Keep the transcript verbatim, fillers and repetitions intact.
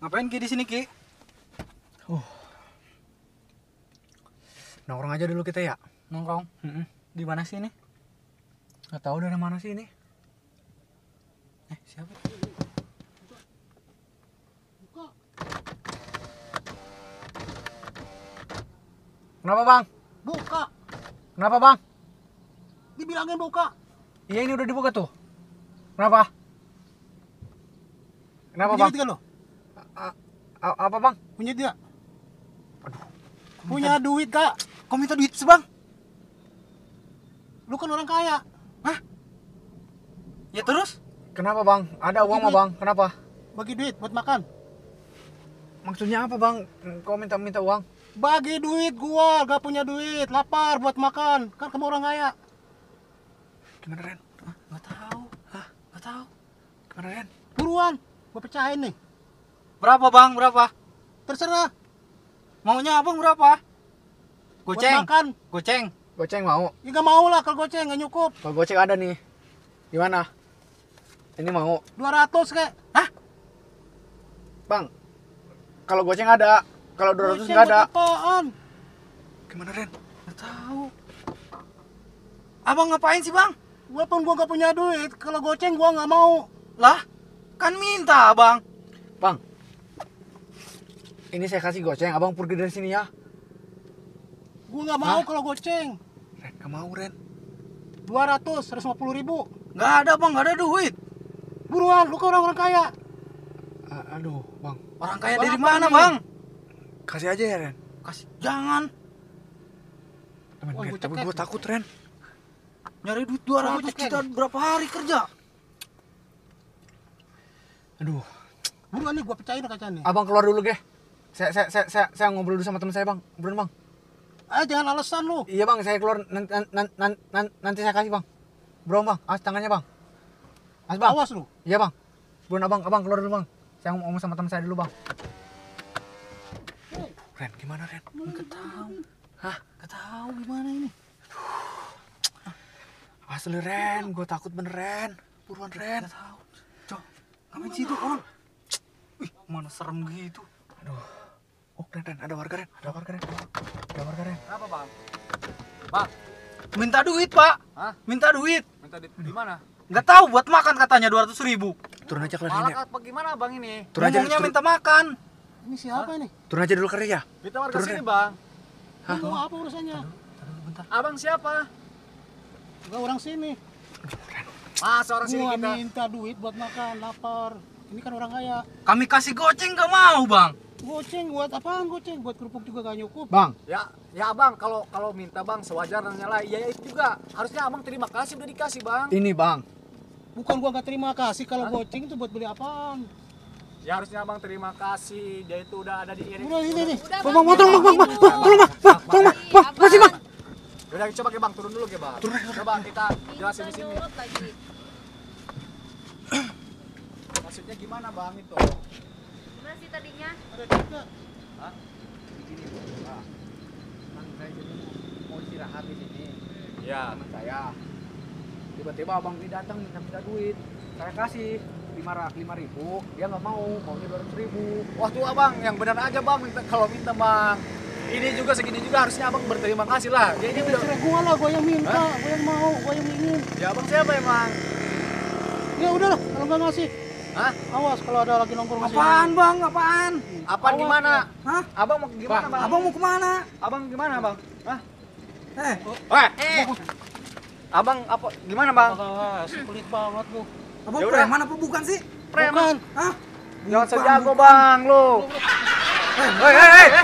Ngapain Ki di sini Ki? Uh. Nongkrong aja dulu kita ya. Nongkrong? Mm-mm. Di mana sih ini? Gak tahu dari mana sih ini. Eh, siapa? Buka. Kenapa bang? Buka. Kenapa bang? Dibilangin buka. Iya ini udah dibuka tuh. Kenapa? Kenapa Punya bang? duit gak lo? A- a- apa bang? Punya dia? Punya duit gak? Kok minta duit sih bang? Lu kan orang kaya. Hah? Ya terus? Kenapa bang? Ada uang mah duit. bang? Kenapa? Bagi duit buat makan. Maksudnya apa bang? Kau minta-minta uang? Bagi duit gua, gak punya duit, lapar buat makan. Kan kamu orang kaya. Gimana Ren? Hah? Gak tahu. Hah? Gak tahu. Gimana Ren? Buruan, gua pecahin nih. Berapa bang? Berapa? Terserah. Maunya abang berapa? Buat Goceng. makan. Goceng. Goceng mau? Ya gak mau lah kalau goceng, gak nyukup. Kalau goceng ada nih. Gimana? Ini mau? dua ratus kek. Hah? Bang, kalau goceng ada. Kalau dua ratus Goceng nggak ada. buat apaan? Gimana Ren? Gak tahu. Abang ngapain sih bang? Walaupun gua gak punya duit, kalau goceng gua gak mau. Lah, kan minta abang. Bang, ini saya kasih goceng. Abang pergi dari sini ya. Gua gak mau Hah? kalau goceng. Ren, gak mau Ren. dua ratus, seratus lima puluh ribu. Gak ada bang, gak ada duit. Buruan, lu kan orang-orang kaya. A- aduh, bang. Orang kaya Bang, dari apa mana ini? bang? Kasih aja ya Ren. Kasih, jangan. Temen, Wah, Ren, gua tapi cekek. gue takut Ren. Nyari duit dua ratus cek, kita berapa hari kerja? Aduh, Buruan nih, gua pecahin kacanya nih. abang keluar dulu ge. Saya, saya, saya, saya, saya ngobrol dulu sama teman saya bang. Beneran bang. Ah, jangan alasan lu. Iya bang, saya keluar nanti, nanti, nanti, nanti saya kasih bang. Bro bang, as tangannya bang. As bang. Awas lu. Iya bang. Buruan abang, abang keluar dulu bang. Saya ngomong sama teman saya dulu bang. Ren, gimana Ren? Gak tahu. Hah? Gak tahu gimana ini. Asli Ren, gue takut bener Ren. Buruan Ren. Gak tahu. Cok, ngapain sih itu orang? Wih, mana serem gitu. Aduh. Oh Ren, Ren, ada warga Ren. Ada warga Ren. Ada warga Ren. Kenapa bang? Bang, Minta duit pak. hah? Minta duit. Minta di, di mana? Gak tahu buat makan katanya dua ratus ribu. Turun aja kelar sini. Malak apa gimana bang ini? Turun aja, Ngomongnya turun, minta makan. Ini siapa nih? turun aja dulu kerja ya. Kita warga Turun, sini Ren. bang. Hah? Lu mau apa urusannya? Abang siapa? Gak orang sini. Masa orang sini Gua kita? minta duit buat makan, lapar. Ini kan orang kaya. Kami kasih goceng gak mau bang. Goceng buat apaan goceng? Buat kerupuk juga gak nyukup. Bang, Ya, ya abang kalau kalau minta bang sewajarnya lah. Iya itu juga. Harusnya abang terima kasih udah dikasih bang. ini bang. Bukan gua gak terima kasih kalau goceng itu buat beli apaan. Ya harusnya abang terima kasih. Dia itu udah ada di iring. Udah ini nih. Bang, bang, bang, tolong bang, bang, bang, bang, tolong bang, bang, tolong bang, bang, masih bang. Udah coba ke bang turun dulu ke bang. Turun. Coba kita jelasin di sini. Maksudnya gimana bang itu? Gimana sih tadinya? Ada juga. Hah? Begini bang, kan saya jadi mau istirahat di sini. Ya. Teman saya. Tiba-tiba abang ini datang minta minta duit. Saya kasih lima ribu, dia nggak mau, maunya dua ratus ribu. Wah tuh abang yang benar aja bang minta kalau minta bang. Ini juga segini juga harusnya abang berterima kasih lah. Ya ini udah. Terserah gua lah, gua yang minta, gua yang mau, gua yang ingin. Ya abang siapa emang? Ya udahlah, kalau nggak ngasih. Hah? Awas kalau ada lagi nongkrong di sini. Apaan bang? Apaan? Apaan Awas, gimana? Hah? Abang mau gimana bang? Abang mau kemana? Abang gimana bang? Hah? Eh, Eh, eh. Abang apa gimana bang? Ah, pelit banget lu. abang Ya udah. preman apa bukan sih? Preman. Bukan. Hah? Jangan Bukan, sejago bukan. bang lu. Eh, hei, hei, hei.